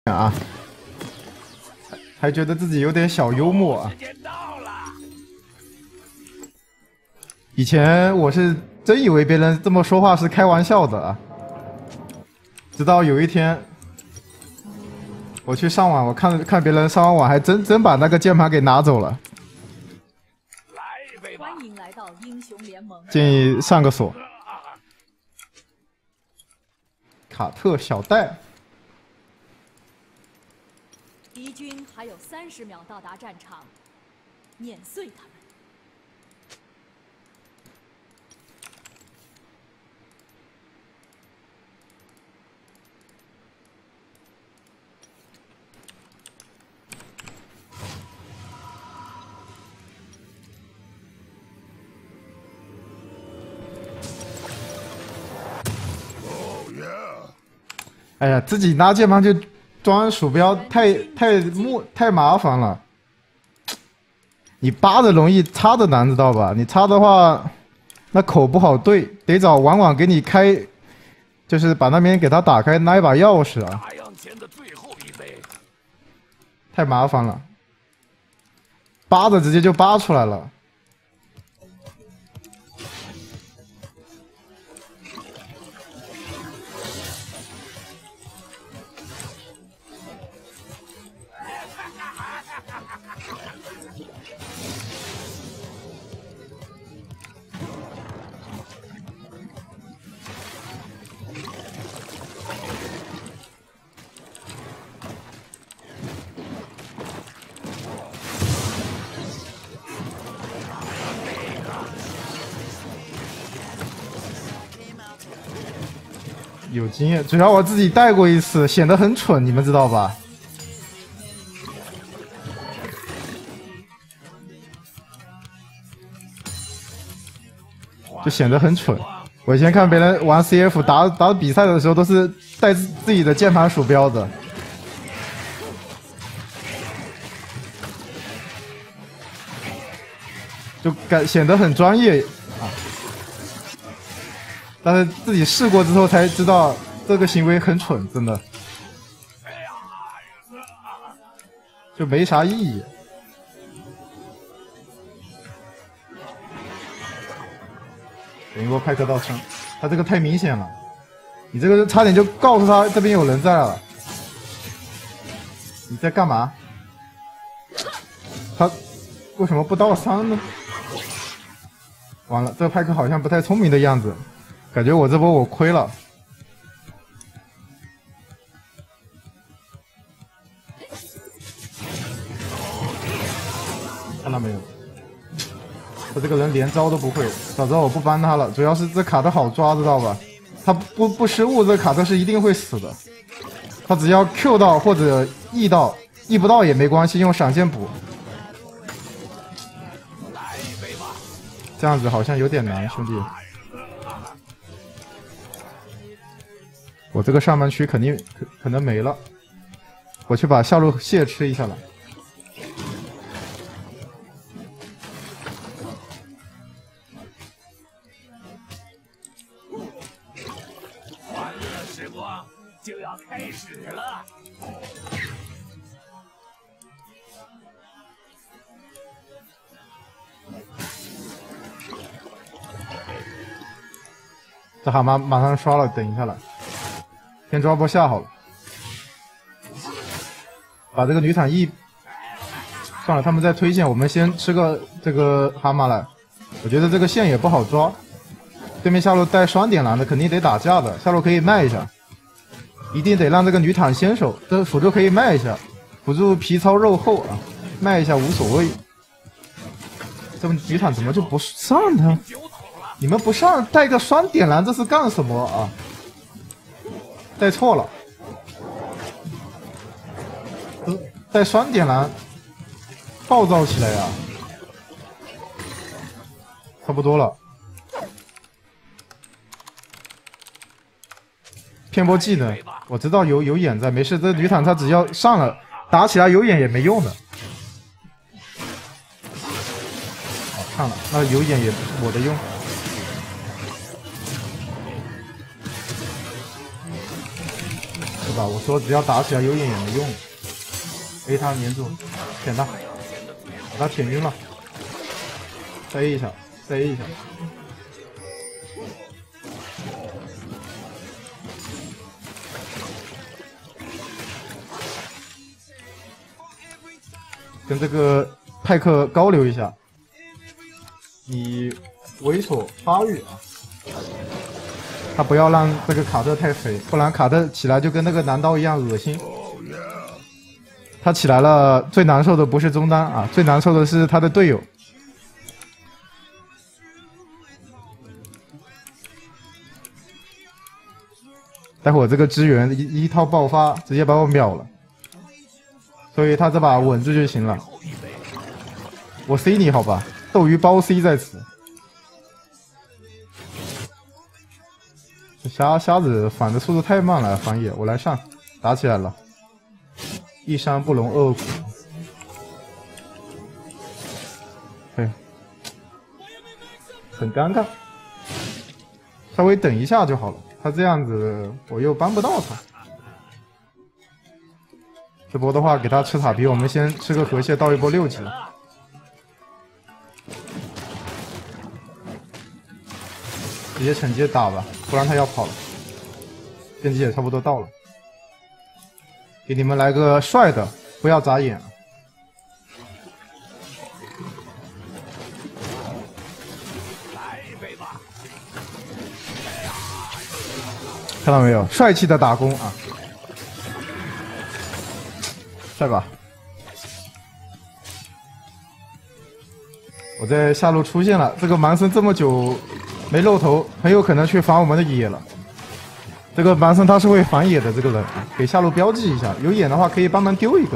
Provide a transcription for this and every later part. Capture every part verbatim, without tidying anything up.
啊，还觉得自己有点小幽默啊。以前我是真以为别人这么说话是开玩笑的啊，直到有一天我去上网，我看看别人上完网，还真真把那个键盘给拿走了。 欢迎来到英雄联盟。 建议上个锁。卡特小戴。 敌军还有三十秒到达战场，碾碎他们。 哎呀，自己拿键盘就装鼠标太太木太麻烦了。你扒的容易，插的难，知道吧？你插的话，那口不好对，得找网管给你开，就是把那边给他打开，拿一把钥匙啊。太麻烦了，扒的直接就扒出来了。 有经验，主要我自己带过一次，显得很蠢，你们知道吧？就显得很蠢。我以前看别人玩 C F 打打比赛的时候，都是带自己的键盘鼠标的，就感显得很专业。 但是自己试过之后才知道，这个行为很蠢，真的，就没啥意义。等一波派克到枪，他这个太明显了，你这个差点就告诉他这边有人在了。你在干嘛？他为什么不到三呢？完了，这个派克好像不太聪明的样子。 感觉我这波我亏了，看到没有？他这个人连招都不会，早知道我不帮他了。主要是这卡特好抓，知道吧？他不不失误，这卡特是一定会死的。他只要 Q 到或者 E 到 ，E 不到也没关系，用闪现补。这样子好像有点难，兄弟。 我这个上半区肯定可可能没了，我去把下路蟹吃一下了。 欢乐时光就要开始了。 这蛤蟆马上刷了，等一下了。 先抓波下好了，把这个女坦 E 算了，他们在推线，我们先吃个这个蛤蟆来。我觉得这个线也不好抓，对面下路带双点蓝的肯定得打架的，下路可以卖一下，一定得让这个女坦先手，这辅助可以卖一下，辅助皮糙肉厚啊，卖一下无所谓。这个女坦怎么就不上呢？你们不上带个双点蓝，这是干什么啊？ 带错了，带双点蓝，暴躁起来呀！差不多了，骗波技能，我知道有有眼在，没事，这女坦她只要上了，打起来有眼也没用的。好，上了，那有眼也我的用。 吧？我说只要打起来有眼也没用。A 他粘住，舔他，把他舔晕了。再 A 一下，再 A 一下。跟这个派克高流一下，你猥琐发育啊！他不要让这个卡特太肥，不然卡特起来就跟那个男刀一样恶心。他起来了，最难受的不是中单啊，最难受的是他的队友。待会儿这个支援一一套爆发，直接把我秒了。所以他这把稳住就行了。我 C 你好吧，斗鱼包 C 在此。这瞎瞎子反的速度太慢了，反野，我来上，打起来了。一山不容二虎。对，很尴尬。稍微等一下就好了，他这样子我又帮不到他。这波的话，给他吃塔皮，我们先吃个河蟹，到一波六级。直接惩戒打吧，不然他要跑了。电击也差不多到了，给你们来个帅的，不要眨眼。看到没有，帅气的打工啊！帅吧！我在下路出现了，这个蛮森这么久没露头，很有可能去防我们的野了。这个蛮森他是会防野的，这个人给下路标记一下，有野的话可以帮忙丢一个。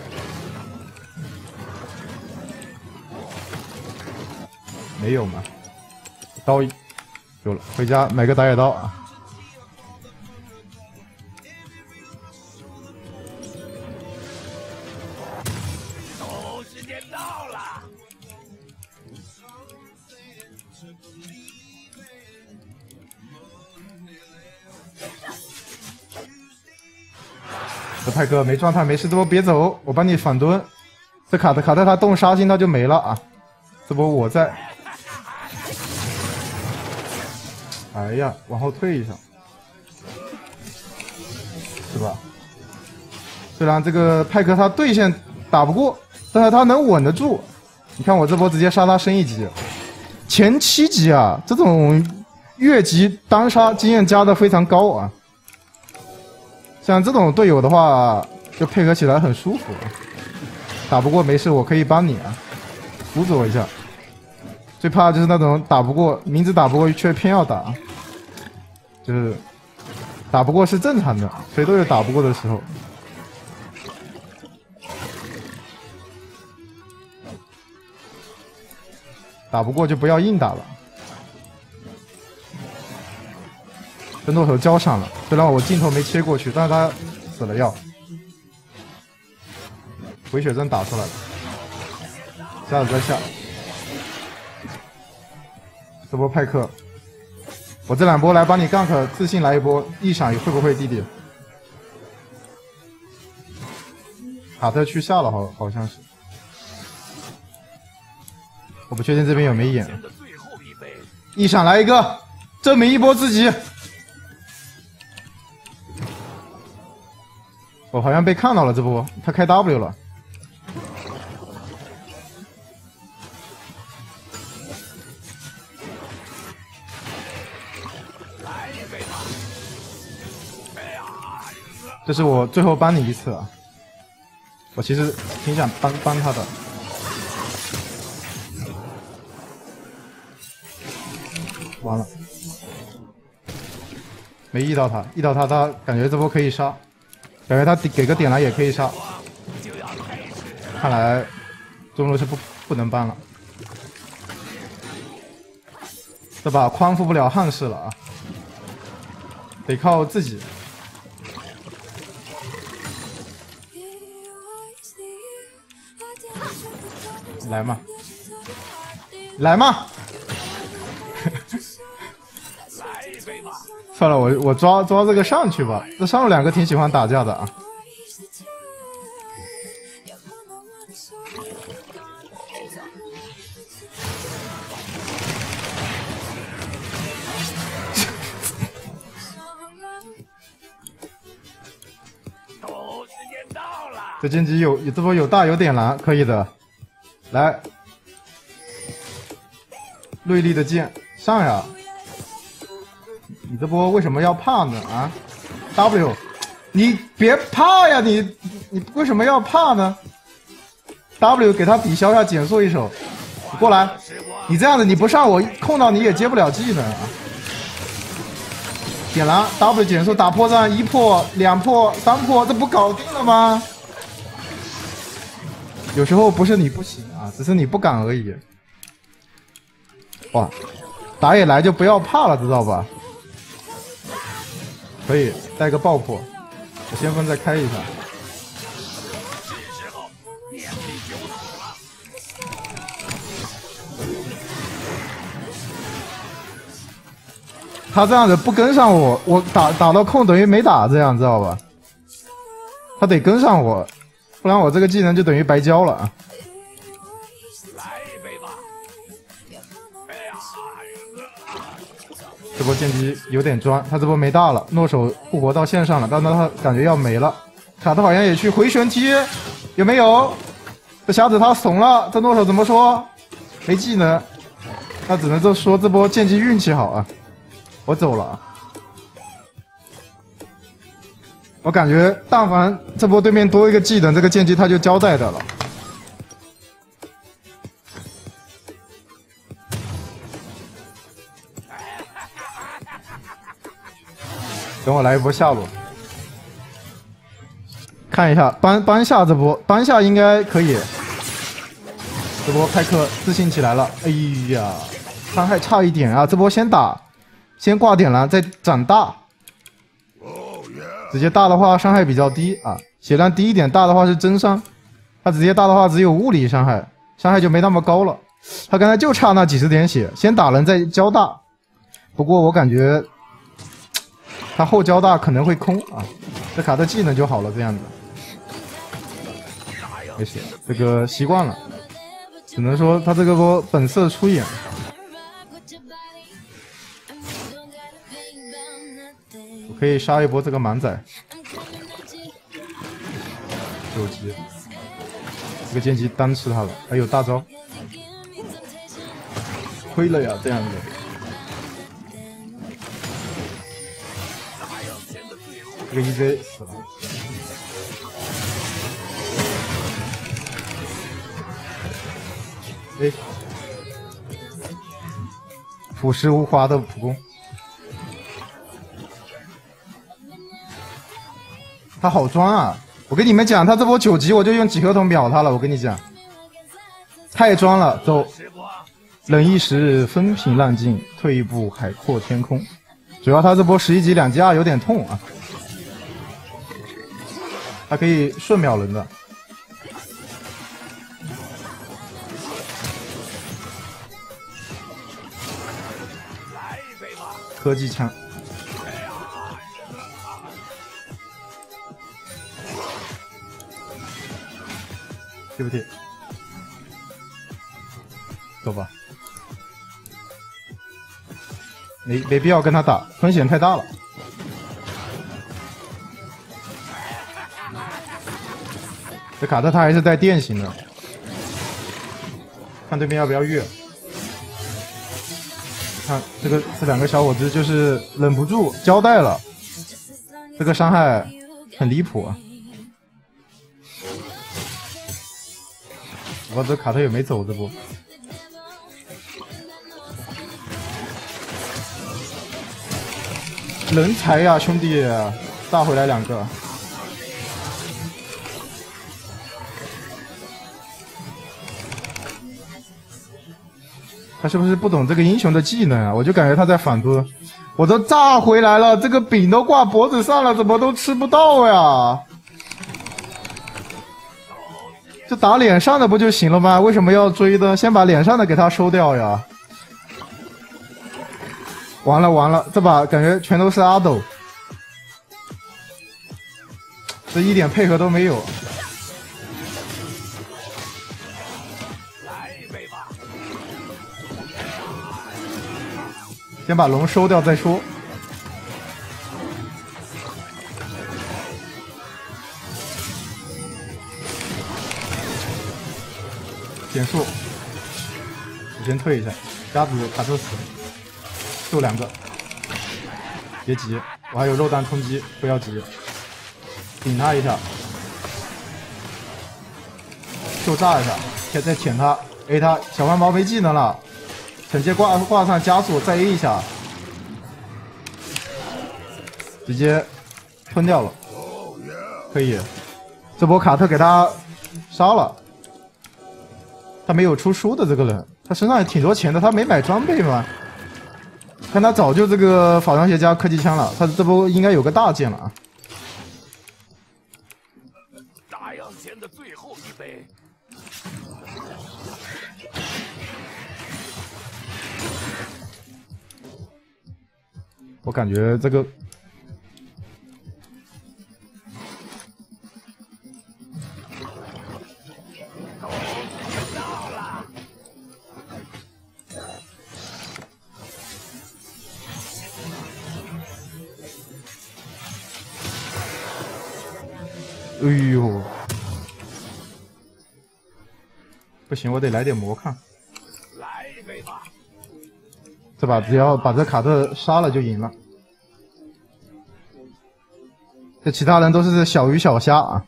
没有吗？刀有了，回家买个打野刀啊！这派哥没状态没事，这波别走，我帮你反蹲。这卡特卡特他动杀心他就没了啊！这波我在。哎呀，往后退一下，是吧？虽然这个派克他对线打不过，但是他能稳得住。你看我这波直接杀他升一级，前七级啊，这种越级单杀经验加的非常高啊。像这种队友的话，就配合起来很舒服。打不过没事，我可以帮你啊，辅佐一下。最怕就是那种打不过，明知打不过却偏要打，就是打不过是正常的，谁都有打不过的时候。打不过就不要硬打了。这诺手交闪了，虽然我镜头没切过去，但是他死了要。回血针打出来了，下子再下。这波派克，我这两波来帮你 gank， 自信来一波，一闪会不会弟弟？卡特去下了，好好像是，我不确定这边有没眼。一闪来一个，证明一波自己。我好像被看到了，这波他开 W 了。这是我最后帮你一次啊！我其实挺想帮帮他的。完了，没遇到他，遇到他他感觉这波可以杀。感觉他给个点来也可以杀，看来中路是不不能帮了，这把匡扶不了汉室了啊，得靠自己。来嘛，来嘛！ 算了，我我抓抓这个上去吧。这上路两个挺喜欢打架的啊。这剑姬有这波有大有点蓝，可以的。来，锐利的剑上呀！你这波为什么要怕呢？啊 ，W， 你别怕呀！你你为什么要怕呢 ？W 给他抵消一下减速一手，你过来！你这样子你不上我控到你也接不了技能啊！点蓝 W 减速打破绽，一破两破三破，这不搞定了吗？有时候不是你不行啊，只是你不敢而已。哇，打野来就不要怕了，知道吧？可以带个爆破，我先锋再开一下。他这样子不跟上我，我打打到空等于没打，这样知道吧？他得跟上我。不然我这个技能就等于白交了啊！ 来一杯吧。哎呀， 这波剑姬有点专，他这波没大了，诺手护国到线上了，但是他感觉要没了。卡特好像也去回旋踢，有没有？这瞎子他怂了，这诺手怎么说？没技能，他只能就说这波剑姬运气好啊！我走了啊！我感觉，但凡这波对面多一个技能，这个剑姬他就交代的了。等我来一波下路，看一下班班下这波，班下应该可以。这波派克自信起来了，哎呀，伤害差一点啊！这波先打，先挂点蓝，再斩大。直接大的话伤害比较低啊，血量低一点，大的话是真伤。他直接大的话只有物理伤害，伤害就没那么高了。他刚才就差那几十点血，先打人再交大。不过我感觉他后交大可能会空啊，这卡特技能就好了，这样子。没事，这个习惯了，只能说他这个波本色出演。可以杀一波这个满仔，九级，这个剑姬单吃他了，还有大招，亏了呀，这样子。这个 E Z 死了，哎，朴实无华的普攻。他好装啊！我跟你们讲，他这波九级我就用几何桶秒他了。我跟你讲，太装了。走，忍一时风平浪静，退一步海阔天空。主要他这波十一级两级二有点痛啊，他可以顺秒人的。科技枪。贴不贴？走吧，没没必要跟他打，风险太大了。这卡特他还是带电型的，看对面要不要越。看这个这两个小伙子就是忍不住交代了，这个伤害很离谱啊。我这卡特也没走这波，人才呀兄弟，炸回来两个。他是不是不懂这个英雄的技能啊？我就感觉他在反蹲，我都炸回来了，这个饼都挂脖子上了，怎么都吃不到呀？就打脸上的不就行了吗？为什么要追的？先把脸上的给他收掉呀！ 完了完了，这把感觉全都是阿斗，这一点配合都没有。 来一杯吧。 先把龙收掉再说。减速，我先退一下，鸭子卡特死了，就两个，别急，我还有肉弹冲击，不要急，顶他一下，就炸一下，再再舔他 ，A 他，小黄毛没技能了，惩戒挂挂上加速，再 A 一下，直接吞掉了，可以，这波卡特给他杀了。他没有出书的这个人，他身上也挺多钱的，他没买装备吗？看他早就这个法装鞋加科技枪了，他这波应该有个大剑了啊！ 打烊前的最后一杯。 我感觉这个哎呦，不行，我得来点魔抗。 来一杯吧。 这把只要把这卡特杀了就赢了。这其他人都是小鱼小虾啊。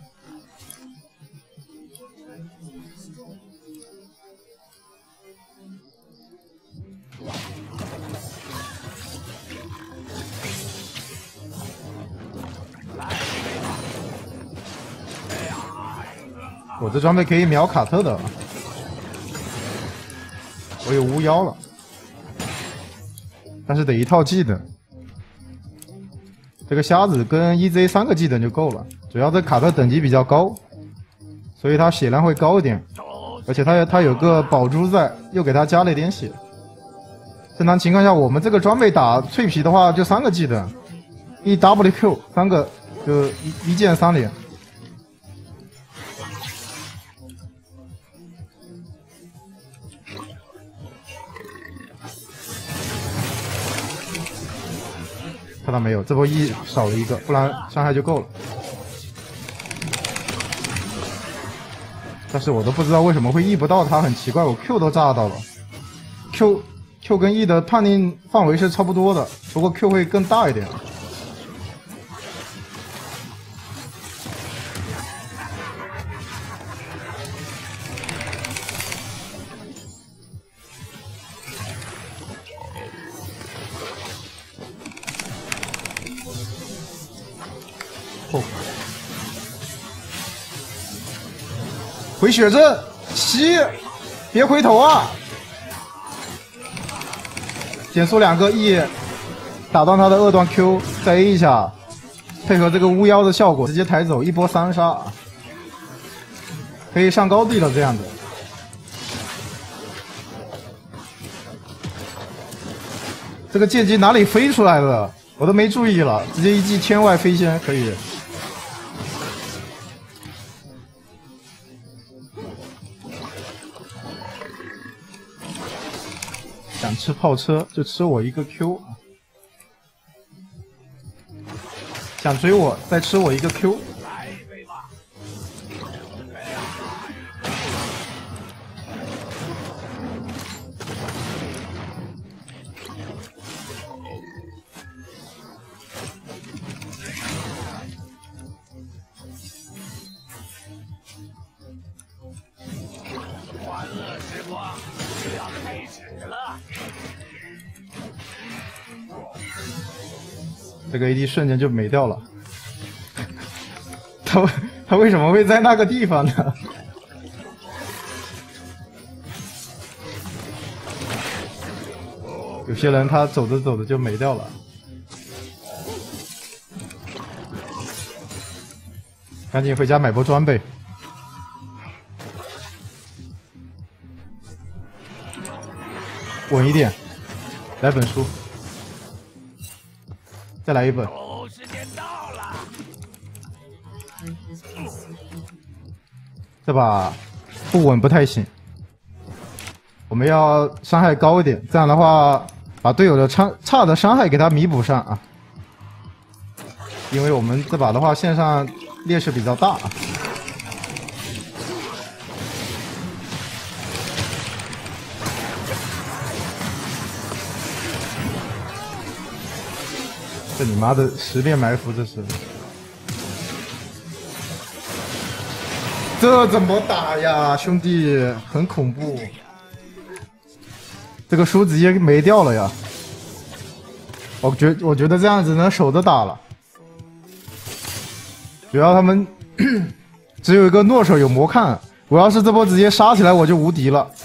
我这装备可以秒卡特的，我有巫妖了，但是得一套技能。这个瞎子跟 E Z 三个技能就够了，主要这卡特等级比较高，所以他血量会高一点，而且他他有个宝珠在，又给他加了一点血。正常情况下，我们这个装备打脆皮的话，就三个技能，一 W Q 三个就一一键三连。看到没有？这波 E 少了一个，不然伤害就够了。但是我都不知道为什么会 E 不到他，很奇怪，我 Q 都炸到了。Q Q 跟 E 的判定范围是差不多的，不过 Q 会更大一点。哦，回血阵，吸，别回头啊！减速两个 E， 打断他的二段 Q， 再 A 一下，配合这个巫妖的效果，直接抬走，一波三杀，可以上高地了。这样子，这个剑姬哪里飞出来的？我都没注意了，直接一记天外飞仙，可以。想吃炮车就吃我一个 Q， 想追我再吃我一个 Q。 来一杯吧。欢乐时光就要开始了。 这个 A D 瞬间就没掉了，他他为什么会在那个地方呢？有些人他走着走着就没掉了，赶紧回家买波装备。稳一点，来本书。 再来一本。 哦，时间到了。 这把不稳不太行，我们要伤害高一点，这样的话把队友的差差的伤害给他弥补上啊。因为我们这把的话线上劣势比较大啊。这你妈的十变埋伏，这是。这怎么打呀，兄弟，很恐怖。这个书直接没掉了呀。我觉我觉得这样子能守着打了。主要他们只有一个诺手有魔看，我要是这波直接杀起来，我就无敌了。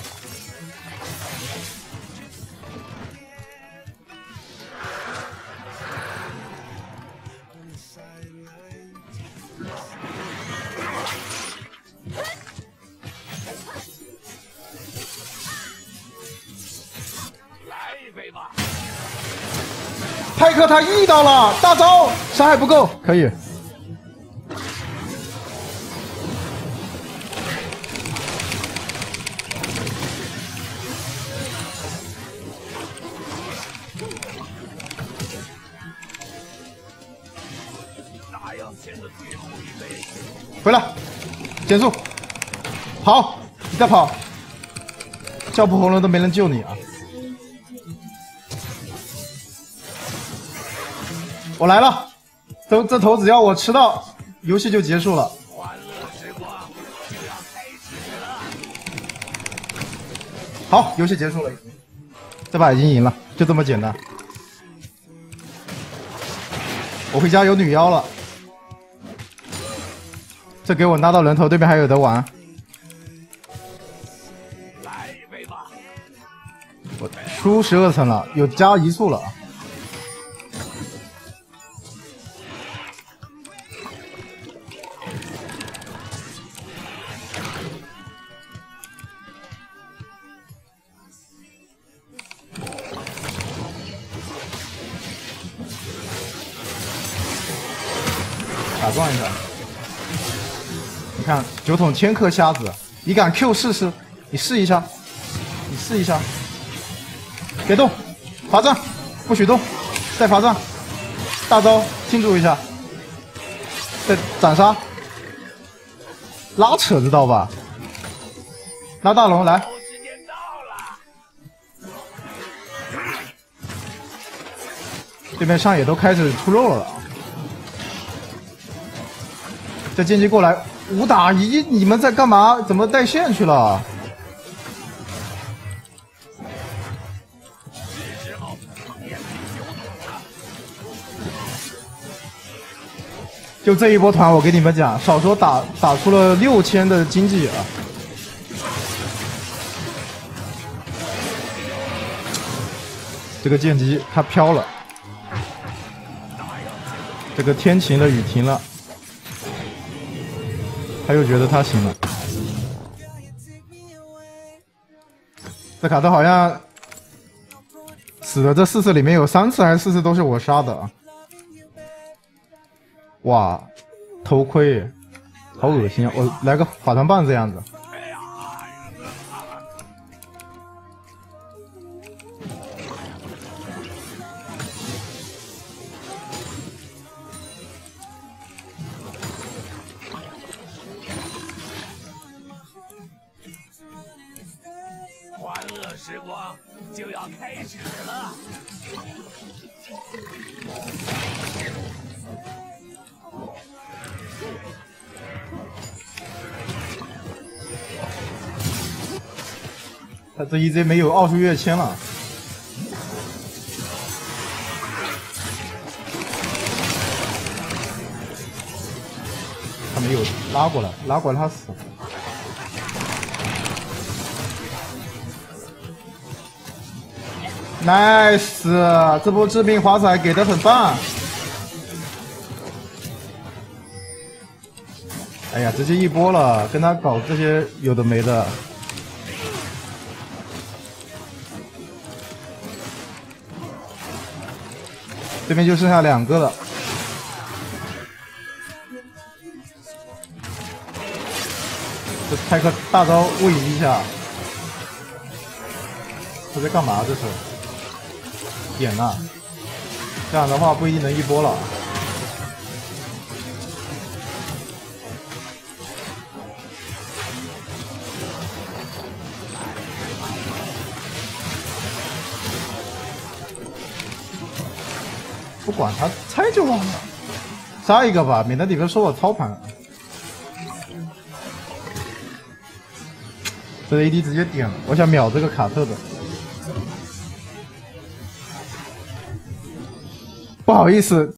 派克他 E 到了，大招伤害不够，可以。回来，减速，跑，你再跑，叫不红了都没人救你啊！我来了，这这头只要我吃到，游戏就结束了。 欢乐时光就要开始了。 好，游戏结束了，这把已经赢了，就这么简单。我回家有女妖了，这给我拉到人头，对面还有得玩。 来一杯吧。 我输十二层了，有加移速了。打撞一下，你看九筒千克瞎子，你敢 Q 试试？你试一下，你试一下，别动，罚站，不许动，再罚站，大招庆祝一下，再斩杀，拉扯知道吧？拉大龙来， 时间到了。 对面上野都开始出肉了。这剑姬过来五打一，你们在干嘛？怎么带线去了？就这一波团，我给你们讲，少说打打出了六千的经济啊！这个剑姬他飘了，这个天晴的雨停了。他又觉得他行了，这卡特好像死的这四次里面有三次还是四次都是我杀的啊！哇，头盔，好恶心啊！我来个法团棒这样子。 时光就要开始了。 他这 E Z 没有奥数跃迁了。他没有拉过来，拉过来他死。nice， 这波致命华彩给的很棒。哎呀，直接一波了，跟他搞这些有的没的。 这边就剩下两个了。这泰克大招位移一下，他在干嘛？这是点呐、啊，这样的话不一定能一波了。不管他，猜就完了。杀一个吧，免得里面说我操盘。这 A D 直接点了，我想秒这个卡特的。不好意思，